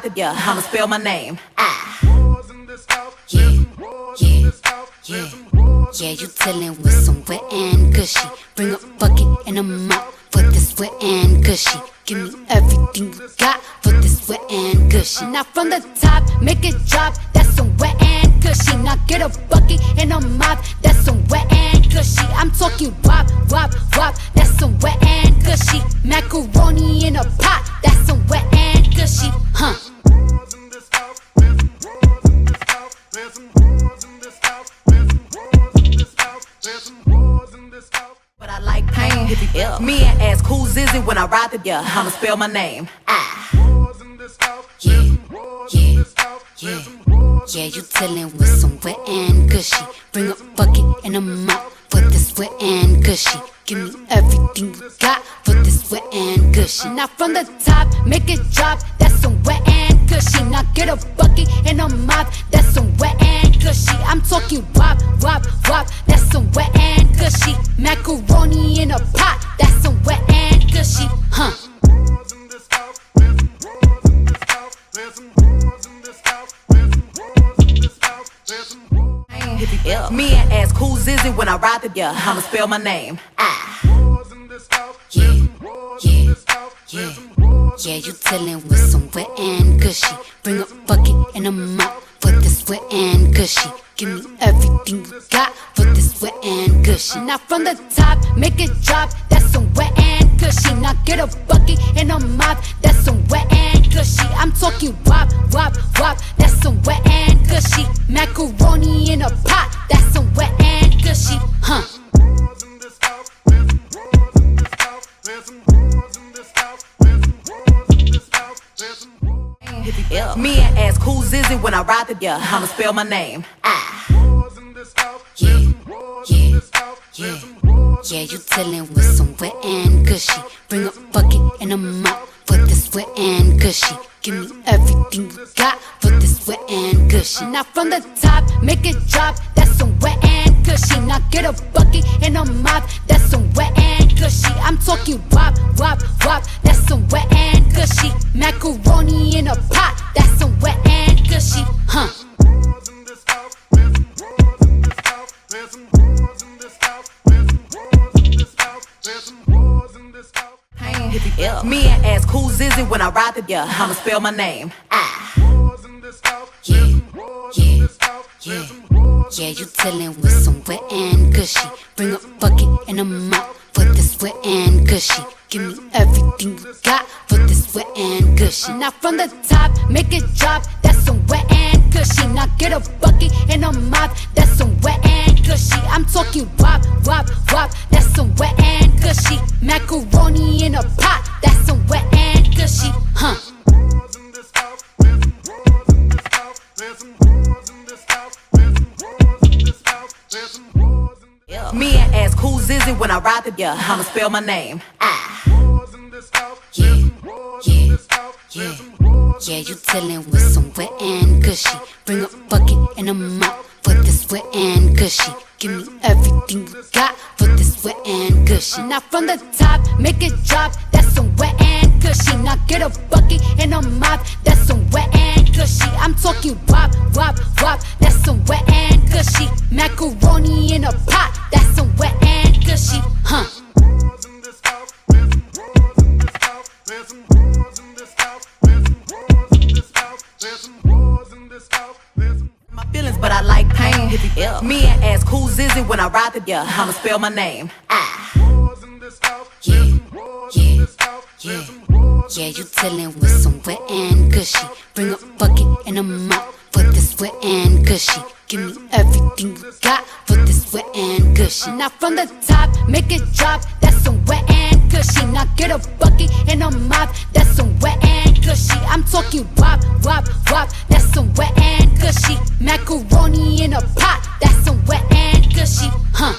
the I'ma spell my name. Yeah, you chillin' with some wet and gushy. Bring a bucket and a mop for this wet and gushy. Give me everything you got for this wet and gushy. Now from the top, make it drop, that's some wet and gushy. Now get a bucket and a mop, that's some wet and gushy. I'm talking wop, wop, wop, that's some wet and gushy. Macaroni in a pot, that's some wet and gushy, huh? But I like pain. Me and ask who's is it when I ride the I'ma spell my name. Yeah, you chillin' with some wet and gushy. Bring a bucket and a mop for this wet and gushy. Give me everything you got for this wet and gushy. Now from the top, make it drop, that's some wet and gushy. Now get a bucket and a mop, that's some wet and gushy. I'm talking wop, wop, wop, that's some wet and gushy. Macaroni in a pot, that's some wet and gushy, huh? Me and ask who's is it when I ride the I'ma spell my name. Yeah, you chillin' with some wet and gushy. Bring a bucket and a mop for this wet and gushy. Give me everything you got for this wet and gushy. Now from the top, make it drop, that's some wet and gushy. Now get a bucket and a mop, that's some wet and gushy. I'm talking wop, wop, wop, that's some wet and gushy. Macaroni in a pot, that's some wet and gushy, huh? Me and ask who's is it when I ride the I'ma spell my name. Yeah, you chillin' with some wet and gushy. Bring a bucket and a mop for this wet and gushy. Give me everything you got for this wet and gushy. Now from the top, make it drop, that's some wet and gushy. Now get a bucket and a mop, that's some wet and gushy. I'm talking wop, wop, wop, that's some wet and gushy. Macaroni in a pot, that's some wet and gushy, huh? Me and ask who's is it when I ride the I'ma spell my name. Yeah, you chillin' with some wet and gushy. Bring a bucket and a mop for this wet and gushy. Give me everything you got for this wet and gushy. Now from the top, make it drop, that's some wet and gushy. Now get a bucket and a mop, that's some wet and gushy. I'm talking wop, wop, wop, that's some wet and gushy. Macaroni in a pot, that's some wet and gushy, huh? Me and ask who's is it when I ride the I'ma spell my name. Yeah, you chillin' with some wet and gushy. Bring a bucket and a mop for this wet and gushy. Give me everything you got for this wet and gushy. Now from the top, make it drop, that's some wet and gushy. Now get a bucket and a mop, that's some wet and gushy. I'm talking wop, wop, wop, that's some wet and gushy. Macaroni in a pot, that's some wet and gushy, huh? My feelings, but I like pain. Me and ask who's is it when I ride the I'ma spell my name. Yeah, you chillin' with some wet and gushy. Bring a bucket and a mop for this wet and gushy. Give me everything you got for this wet and gushy. Now from the top, make it drop, that's some wet and gushy. Now get a bucket and a mop, that's some wet and gushy. I'm talking wop, wop, wop, that's some wet and gushy. Macaroni in a pot, that's some wet and gushy, huh?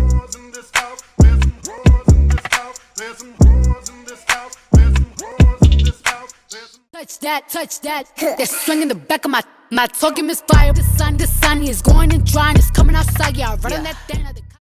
Touch that. They're swinging the back of my talking misfire. The sun is going and drying. It's coming outside. Yeah, I run on that thing.